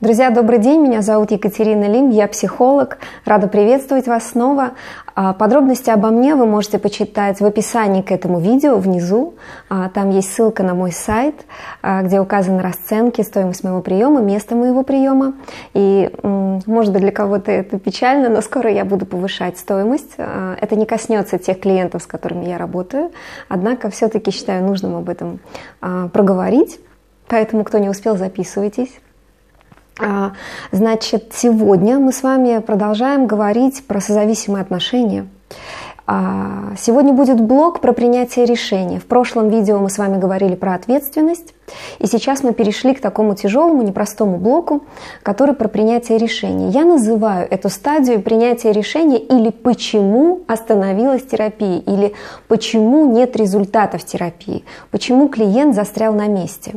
Друзья, добрый день, меня зовут Екатерина Лим, я психолог, рада приветствовать вас снова. Подробности обо мне вы можете почитать в описании к этому видео внизу, там есть ссылка на мой сайт, где указаны расценки, стоимость моего приема, место моего приема. И может быть для кого-то это печально, но скоро я буду повышать стоимость. Это не коснется тех клиентов, с которыми я работаю, однако все-таки считаю нужным об этом проговорить, поэтому кто не успел, записывайтесь. Значит, сегодня мы с вами продолжаем говорить про созависимые отношения. Сегодня будет блок про принятие решения. В прошлом видео мы с вами говорили про ответственность, и сейчас мы перешли к такому тяжелому, непростому блоку, который про принятие решения. Я называю эту стадию принятия решения или «почему остановилась терапия», или «почему нет результатов терапии», «почему клиент застрял на месте».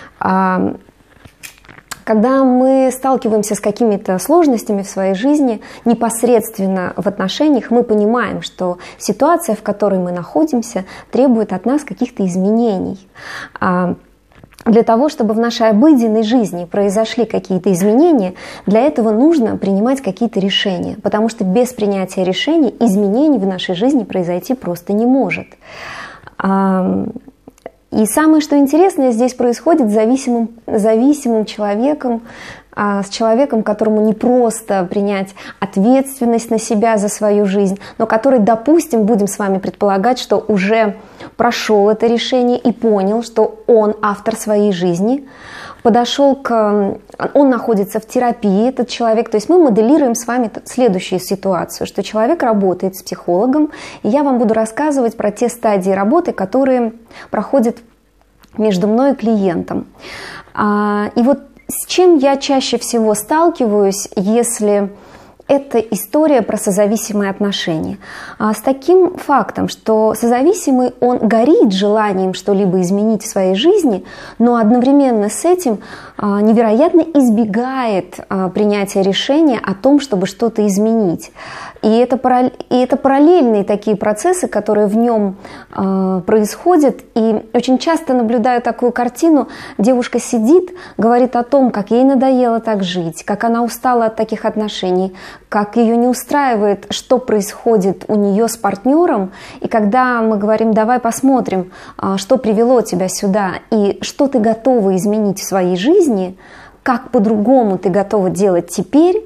Когда мы сталкиваемся с какими-то сложностями в своей жизни, непосредственно в отношениях, мы понимаем, что ситуация, в которой мы находимся, требует от нас каких-то изменений. Для того, чтобы в нашей обыденной жизни произошли какие-то изменения, для этого нужно принимать какие-то решения, потому что без принятия решений изменений в нашей жизни произойти просто не может. И самое, что интересное, здесь происходит с зависимым человеком, с человеком, которому не просто принять ответственность на себя за свою жизнь, но который, допустим, будем с вами предполагать, что уже прошел это решение и понял, что он автор своей жизни, он находится в терапии, этот человек. То есть мы моделируем с вами следующую ситуацию, что человек работает с психологом, и я вам буду рассказывать про те стадии работы, которые проходят между мной и клиентом. И вот с чем я чаще всего сталкиваюсь, если это история про созависимые отношения. С таким фактом, что созависимый, он горит желанием что-либо изменить в своей жизни, но одновременно с этим невероятно избегает принятия решения о том, чтобы что-то изменить. И это параллельные такие процессы, которые в нем происходят. И очень часто наблюдаю такую картину. Девушка сидит, говорит о том, как ей надоело так жить, как она устала от таких отношений, как ее не устраивает, что происходит у нее с партнером. И когда мы говорим, давай посмотрим, что привело тебя сюда и что ты готова изменить в своей жизни, как по-другому ты готова делать теперь,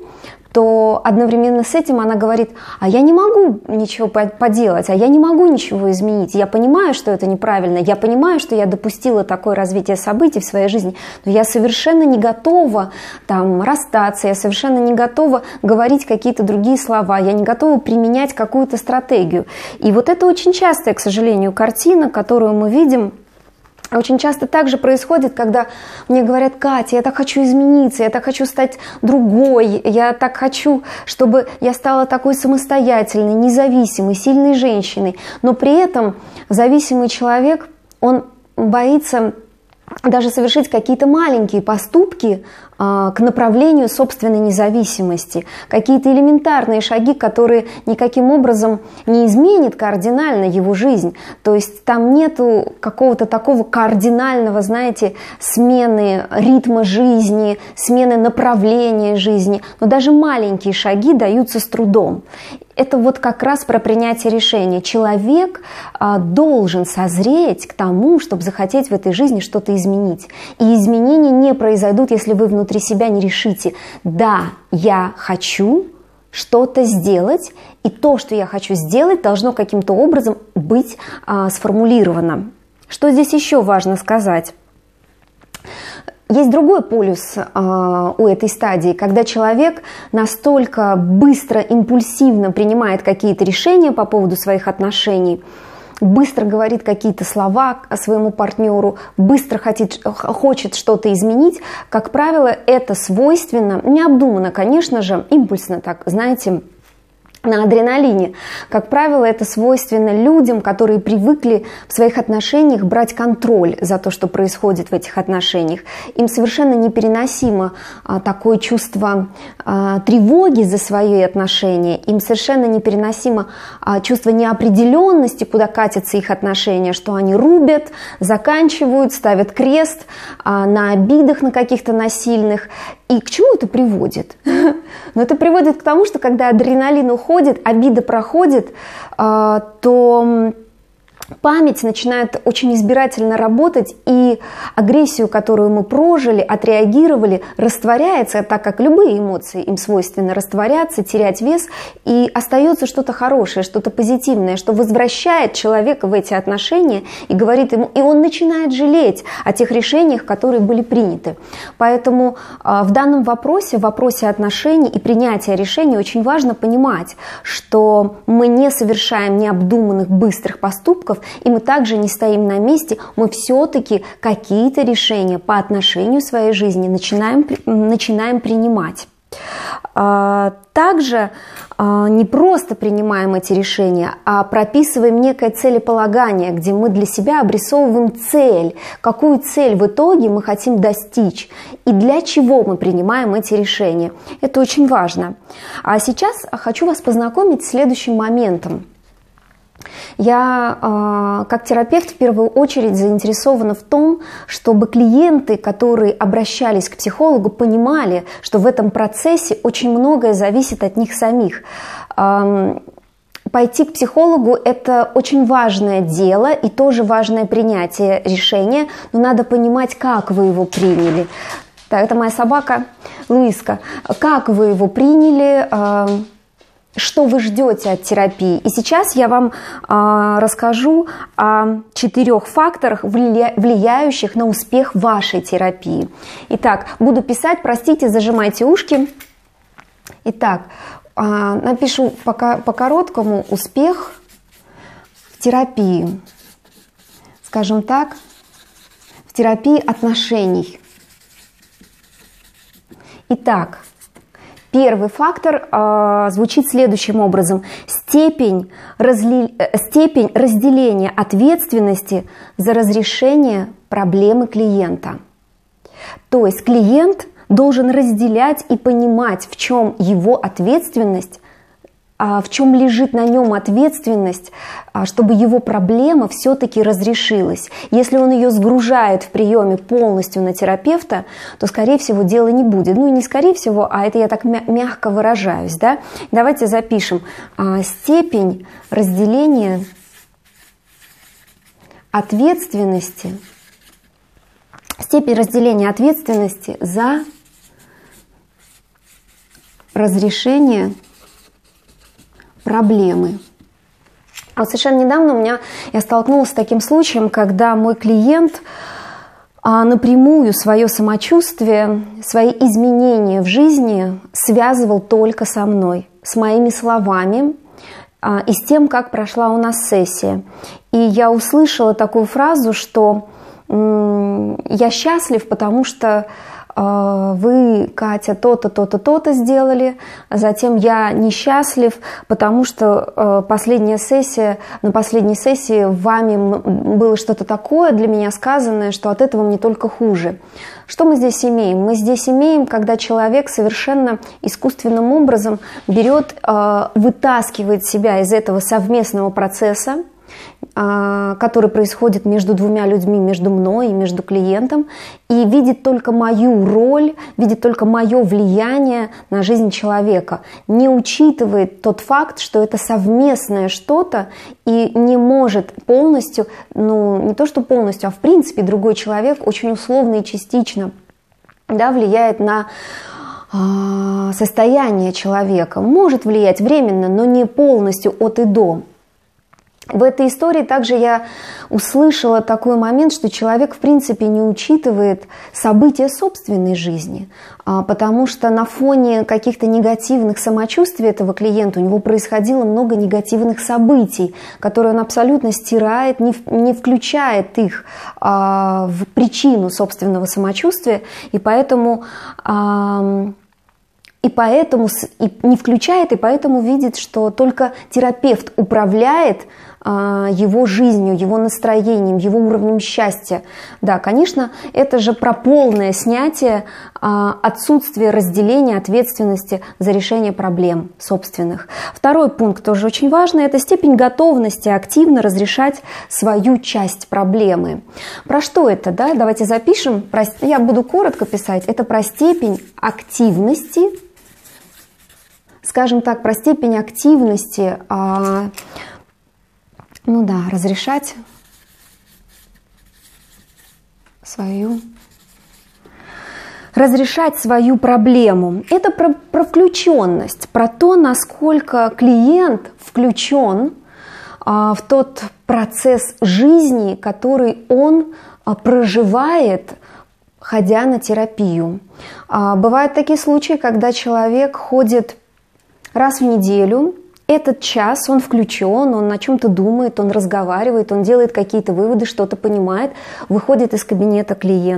то одновременно с этим она говорит, а я не могу ничего поделать, а я не могу ничего изменить. Я понимаю, что это неправильно, я понимаю, что я допустила такое развитие событий в своей жизни, но я совершенно не готова расстаться, я совершенно не готова говорить какие-то другие слова, я не готова применять какую-то стратегию. И вот это очень частая, к сожалению, картина, которую мы видим. Очень часто также происходит, когда мне говорят: Катя, я так хочу измениться, я так хочу стать другой, я так хочу, чтобы я стала такой самостоятельной, независимой, сильной женщиной. Но при этом зависимый человек, он боится даже совершить какие-то маленькие поступки к направлению собственной независимости, какие-то элементарные шаги, которые никаким образом не изменят кардинально его жизнь. То есть там нету какого-то такого кардинального, знаете, смены ритма жизни, смены направления жизни, но даже маленькие шаги даются с трудом. Это вот как раз про принятие решения. Человек должен созреть к тому, чтобы захотеть в этой жизни что-то изменить. И изменения не произойдут, если вы внутри себя не решите: да, я хочу что-то сделать, и то, что я хочу сделать, должно каким-то образом быть сформулировано. Что здесь еще важно сказать? Есть другой полюс у этой стадии, когда человек настолько быстро, импульсивно принимает какие-то решения по поводу своих отношений, быстро говорит какие-то слова своему партнеру, быстро хочет что-то изменить. Как правило, это свойственно, необдуманно, конечно же, импульсно так, знаете, на адреналине. Как правило, это свойственно людям, которые привыкли в своих отношениях брать контроль за то, что происходит в этих отношениях. Им совершенно непереносимо такое чувство тревоги за свои отношения, им совершенно непереносимо чувство неопределенности, куда катятся их отношения, что они рубят, заканчивают, ставят крест на обидах, на каких-то насильных. И к чему это приводит? Но это приводит к тому, что когда адреналин уходит, обида проходит, то память начинает очень избирательно работать, и агрессию, которую мы прожили, отреагировали, растворяется, так как любые эмоции им свойственно растворяться, терять вес, и остается что-то хорошее, что-то позитивное, что возвращает человека в эти отношения и говорит ему, и он начинает жалеть о тех решениях, которые были приняты. Поэтому в данном вопросе, в вопросе отношений и принятия решений очень важно понимать, что мы не совершаем необдуманных быстрых поступков, и мы также не стоим на месте, мы все-таки какие-то решения по отношению к своей жизни начинаем принимать. Также не просто принимаем эти решения, а прописываем некое целеполагание, где мы для себя обрисовываем цель, какую цель в итоге мы хотим достичь и для чего мы принимаем эти решения. Это очень важно. А сейчас хочу вас познакомить с следующим моментом. Я как терапевт в первую очередь заинтересована в том, чтобы клиенты, которые обращались к психологу, понимали, что в этом процессе очень многое зависит от них самих. Пойти к психологу – это очень важное дело и тоже важное принятие решения, но надо понимать, как вы его приняли. Так, это моя собака Луиска. Как вы его приняли, что вы ждете от терапии. И сейчас я вам расскажу о 4 факторах, влияющих на успех вашей терапии. Итак, буду писать, простите, зажимайте ушки. Итак, напишу по-короткому успех в терапии. Скажем так, в терапии отношений. Итак, первый фактор звучит следующим образом. Степень разделения ответственности за разрешение проблемы клиента. То есть клиент должен разделять и понимать, в чем его ответственность, в чем лежит на нем ответственность, чтобы его проблема все-таки разрешилась. Если он ее сгружает в приеме полностью на терапевта, то, скорее всего, дела не будет. Ну, не скорее всего, а это я так мягко выражаюсь. Да? Давайте запишем. Степень разделения ответственности, за разрешение проблемы. Вот совершенно недавно я столкнулась с таким случаем, когда мой клиент напрямую свое самочувствие, свои изменения в жизни связывал только со мной, с моими словами и с тем, как прошла у нас сессия. И я услышала такую фразу, что я счастлив, потому что вы, Катя, то-то, то-то, то-то сделали, затем я несчастлив, потому что на последней сессии вами было что-то такое для меня сказанное, что от этого мне только хуже. Что мы здесь имеем? Мы здесь имеем, когда человек совершенно искусственным образом берет, вытаскивает себя из этого совместного процесса, который происходит между двумя людьми, между мной и между клиентом, и видит только мою роль, видит только мое влияние на жизнь человека, не учитывает тот факт, что это совместное что-то, и не может полностью, не то что полностью, а в принципе другой человек очень условно и частично, да, влияет на состояние человека. Может влиять временно, но не полностью от и до. В этой истории также я услышала такой момент, что человек в принципе не учитывает события собственной жизни, потому что на фоне каких-то негативных самочувствий этого клиента у него происходило много негативных событий, которые он абсолютно стирает, не включает их в причину собственного самочувствия, и поэтому не включает, и поэтому видит, что только терапевт управляет его жизнью, его настроением, его уровнем счастья. Да, конечно, это же про полное снятие отсутствия разделения ответственности за решение проблем собственных. Второй пункт тоже очень важный – это степень готовности активно разрешать свою часть проблемы. Про что это? Да? Давайте запишем. Я буду коротко писать. Это про степень активности, скажем так, про степень активности, разрешать свою проблему. Это про включенность, про то, насколько клиент включен в тот процесс жизни, который он проживает, ходя на терапию. Бывают такие случаи, когда человек ходит раз в неделю. Этот час он включен, он о чем-то думает, он разговаривает, он делает какие-то выводы, что-то понимает, выходит из кабинета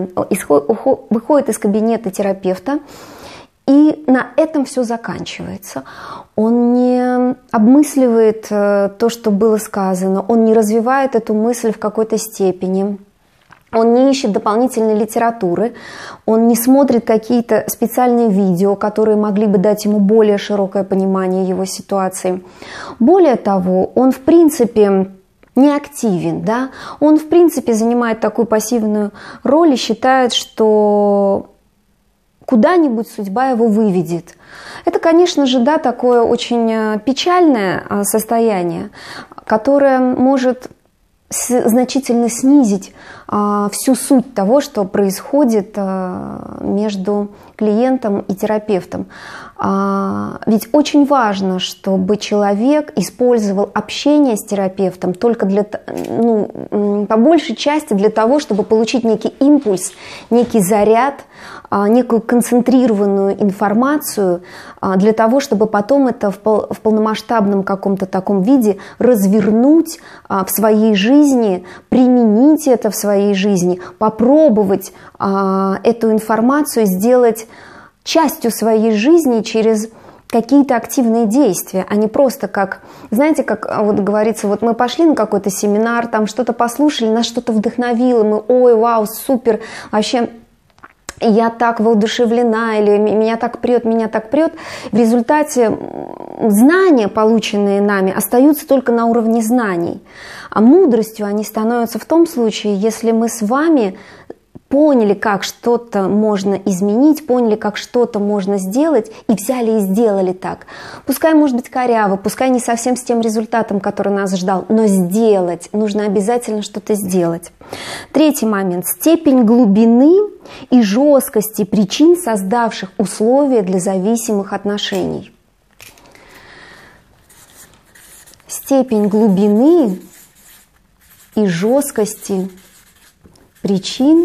выходит из кабинета терапевта, и на этом все заканчивается. Он не обмысливает то, что было сказано, он не развивает эту мысль в какой-то степени. Он не ищет дополнительной литературы, он не смотрит какие-то специальные видео, которые могли бы дать ему более широкое понимание его ситуации. Более того, он в принципе не активен, да? Он в принципе занимает такую пассивную роль и считает, что куда-нибудь судьба его выведет. Это, конечно же, да, такое очень печальное состояние, которое может значительно снизить всю суть того, что происходит между клиентом и терапевтом. Ведь очень важно, чтобы человек использовал общение с терапевтом только по большей части для того, чтобы получить некий импульс, некий заряд, некую концентрированную информацию, для того, чтобы потом это в полномасштабном каком-то таком виде развернуть в своей жизни, применить это в своей жизни, попробовать эту информацию сделать частью своей жизни через какие-то активные действия, а не просто как, знаете, как вот говорится, вот мы пошли на какой-то семинар, там что-то послушали, нас что-то вдохновило, мы, ой, вау, супер, вообще я так воодушевлена, или меня так прет. В результате знания, полученные нами, остаются только на уровне знаний. А мудростью они становятся в том случае, если мы с вами поняли, как что-то можно изменить, поняли, как что-то можно сделать, и взяли и сделали так. Пускай, может быть, коряво, пускай не совсем с тем результатом, который нас ждал, но сделать. Нужно обязательно что-то сделать. Третий момент. Степень глубины и жесткости причин, создавших условия для зависимых отношений. Степень глубины и жесткости причин,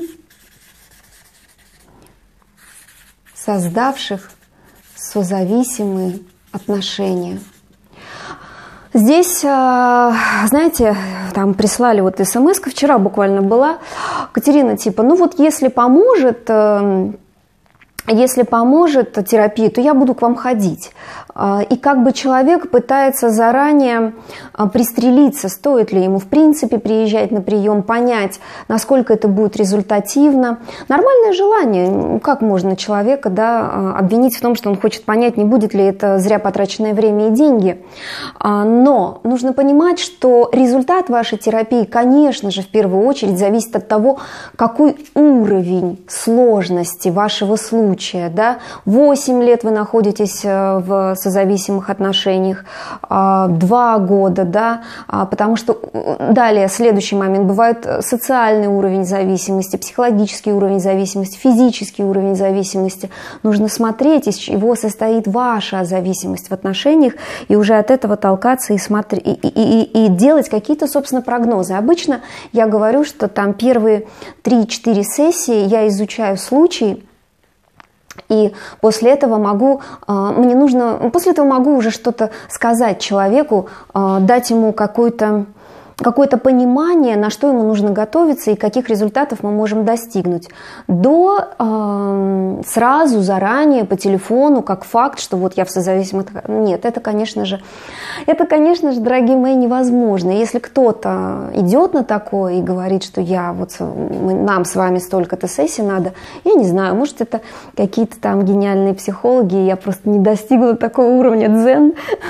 создавших созависимые отношения. Здесь, знаете, там прислали вот смс-ка, вчера буквально была, Катерина, типа, ну вот если поможет терапия, то я буду к вам ходить. И как бы человек пытается заранее пристрелиться, стоит ли ему в принципе приезжать на прием, понять, насколько это будет результативно. Нормальное желание, как можно человека, да, обвинить в том, что он хочет понять, не будет ли это зря потраченное время и деньги. Но нужно понимать, что результат вашей терапии, конечно же, в первую очередь зависит от того, какой уровень сложности вашего случая. Да? 8 лет вы находитесь в созависимых отношениях, 2 года, да, потому что далее, следующий момент, бывает социальный уровень зависимости, психологический уровень зависимости, физический уровень зависимости. Нужно смотреть, из чего состоит ваша зависимость в отношениях, и уже от этого толкаться и делать какие-то, собственно, прогнозы. Обычно я говорю, что там первые 3-4 сессии я изучаю случай, и после этого могу уже что-то сказать человеку, дать ему какую-то какое-то понимание, на что ему нужно готовиться и каких результатов мы можем достигнуть. До сразу, заранее, по телефону, как факт, что вот я в созависимых... Нет, это, конечно же, дорогие мои, невозможно. Если кто-то идет на такое и говорит, что нам с вами столько-то сессий надо, я не знаю, может, это какие-то там гениальные психологи, я просто не достигла такого уровня дзен,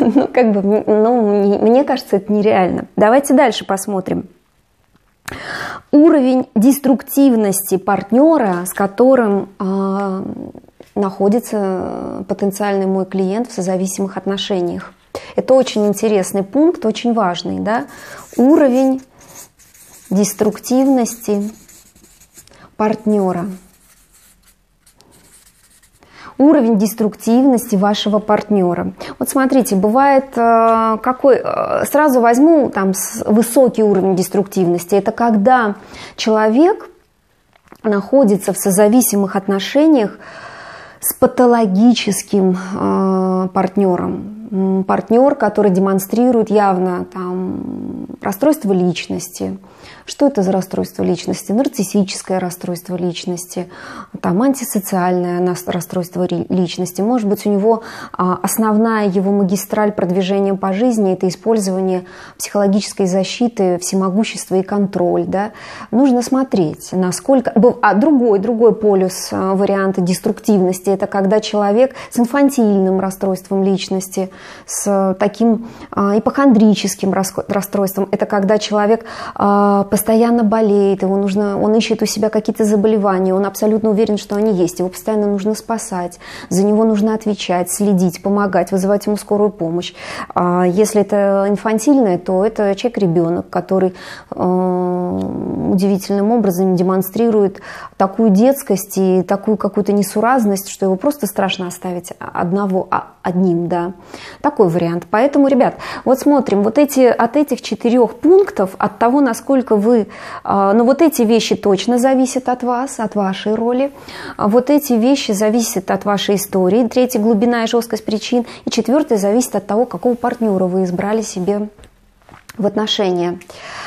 мне кажется, это нереально. Давайте дальше посмотрим. Уровень деструктивности партнера, с которым находится потенциальный мой клиент в созависимых отношениях. Это очень интересный пункт, очень важный. Да? Уровень деструктивности партнера. Уровень деструктивности вашего партнера. Вот смотрите, бывает сразу возьму там высокий уровень деструктивности. Это когда человек находится в созависимых отношениях с патологическим партнером. Партнер, который демонстрирует явно там расстройство личности. Что это за расстройство личности? Нарциссическое расстройство личности, там, антисоциальное расстройство личности. Может быть, у него основная его магистраль продвижения по жизни – это использование психологической защиты, всемогущества и контроль. Да? Нужно смотреть, насколько… другой полюс варианта деструктивности – это когда человек с инфантильным расстройством личности, с таким ипохондрическим расстройством. Это когда человек постоянно болеет, он ищет у себя какие-то заболевания, он абсолютно уверен, что они есть, его постоянно нужно спасать, за него нужно отвечать, следить, помогать, вызывать ему скорую помощь. Если это инфантильное, то это человек-ребенок, который удивительным образом демонстрирует такую детскость и такую какую-то несуразность, что его просто страшно оставить одним. Да. Такой вариант. Поэтому, ребят, вот смотрим, от этих 4 пунктов, от того, насколько вы, вот эти вещи точно зависят от вас, от вашей роли, вот эти вещи зависят от вашей истории, 3 глубина и жесткость причин, и 4 зависит от того, какого партнера вы избрали себе в отношения.